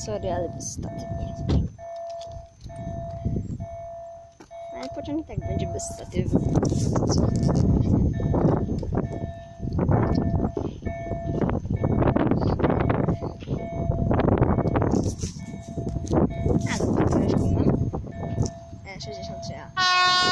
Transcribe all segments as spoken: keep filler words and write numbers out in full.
Sorry, ale bez statywu jest. Ale pociąg i tak będzie bez statywu. No to co? A, dobra, to już mam. E, sześćdziesiąt trzy A.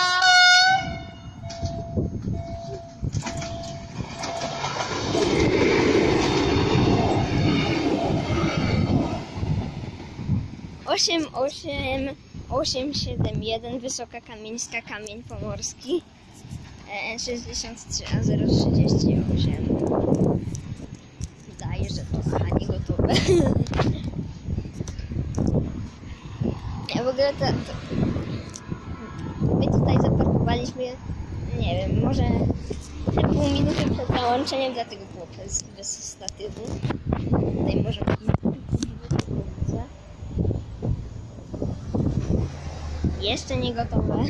osiem osiem osiem siedem jeden Wysoka Kamieńska, Kamień Pomorski, e, sześćdziesiąt trzy A zero trzydzieści osiem. Wydaje, że to aha, nie gotowe. Ja w ogóle to, to my tutaj zaparkowaliśmy, nie wiem, może pół minuty przed załączeniem, dlatego było bez, bez statywu. Tutaj może jeszcze nie gotowe.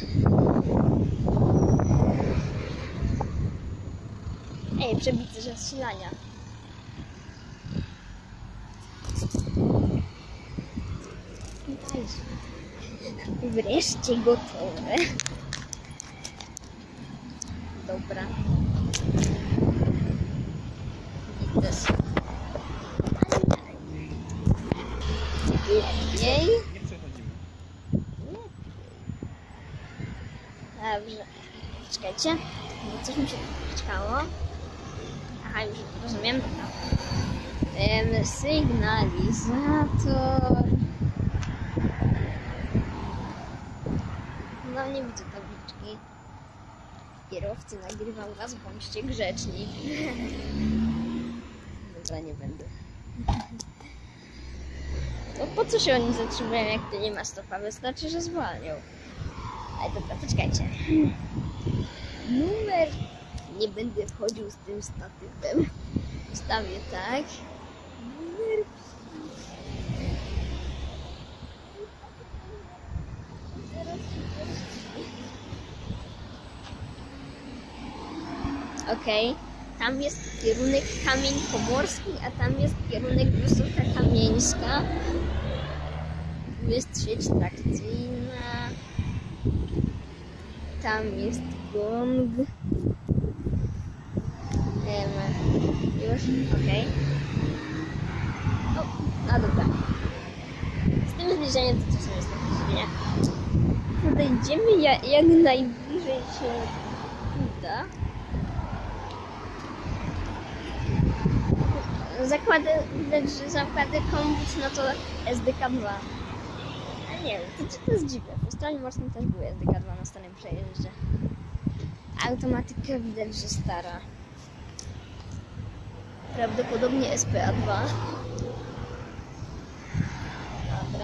Ej, przebity ze strzelania. Wreszcie gotowe. Dobra. Lepiej. Dobrze. Czekajcie. Coś mi się czekało. Aha, już rozumiem. Um, sygnalizator. No nie widzę tabliczki. Kierowcy, nagrywam was, bądźcie grzeczni. Dobra, nie będę. To po co się oni zatrzymują, jak to nie ma stopa? Wystarczy, że zwalnią. Ale dobra, poczekajcie. Numer... Nie będę wchodził z tym statywem. Ustawię tak. Numer... Okej. Okay. Tam jest kierunek Kamień Pomorski, a tam jest kierunek Wysoka Kamieńska. Tu jest sieć trakcyjna. Tam jest gong. Um, już? Okej. Okay. O, a dobra. Z tym zbliżeniem to czasem jest takie zbliżenie. Podejdziemy jak, jak najbliżej się uda. Zakłady, że zakłady kombut, no to S D K dwa. Ale nie wiem, to, to jest dziwne. Po stronie morskim też był S D K dwa na starym przejeździe. Automatyka widać, że stara. Prawdopodobnie S P A dwa. Dobra.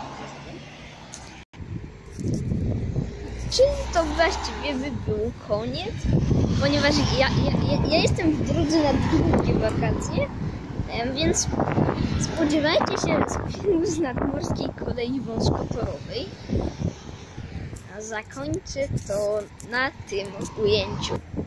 Czyli to właściwie by był koniec, ponieważ ja, ja, ja jestem w drodze na długie wakacje, więc spodziewajcie się filmu z nadmorskiej kolei wąskotorowej. A zakończę to na tym ujęciu.